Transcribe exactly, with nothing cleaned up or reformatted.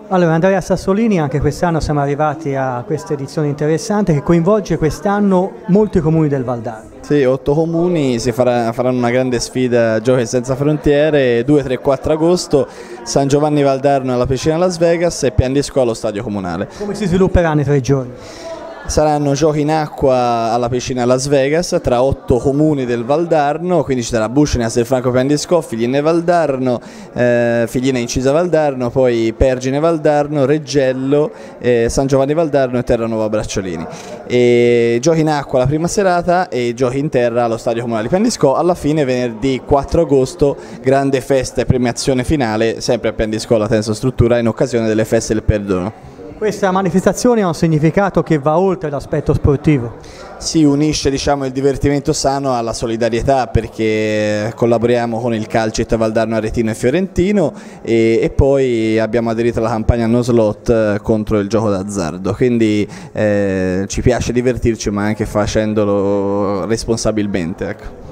Allora, Andrea Sassolini, anche quest'anno siamo arrivati a questa edizione interessante che coinvolge quest'anno molti comuni del Valdarno. Sì, otto comuni si farà, faranno una grande sfida Giochi Senza Frontiere, due, tre, quattro agosto, San Giovanni Valdarno alla Piscina Las Vegas e Piandisco allo Stadio Comunale. Come si svilupperanno i tre giorni? Saranno giochi in acqua alla Piscina Las Vegas tra otto comuni del Valdarno, quindi ci sarà Buscina, Castelfranco Piandisco, Figline Valdarno, eh, Figline Incisa Valdarno, poi Pergine Valdarno, Reggello, eh, San Giovanni Valdarno e Terranova Bracciolini. E giochi in acqua la prima serata e giochi in terra allo Stadio Comunale di Piandisco. Alla fine, venerdì quattro agosto, grande festa e premiazione finale, sempre a Piandisco alla Tenso Struttura, in occasione delle feste del perdono. Questa manifestazione ha un significato che va oltre l'aspetto sportivo. Si unisce, diciamo, il divertimento sano alla solidarietà, perché collaboriamo con il Calcit Valdarno Aretino e Fiorentino e, e poi abbiamo aderito alla campagna No Slot contro il gioco d'azzardo, quindi eh, ci piace divertirci ma anche facendolo responsabilmente, ecco.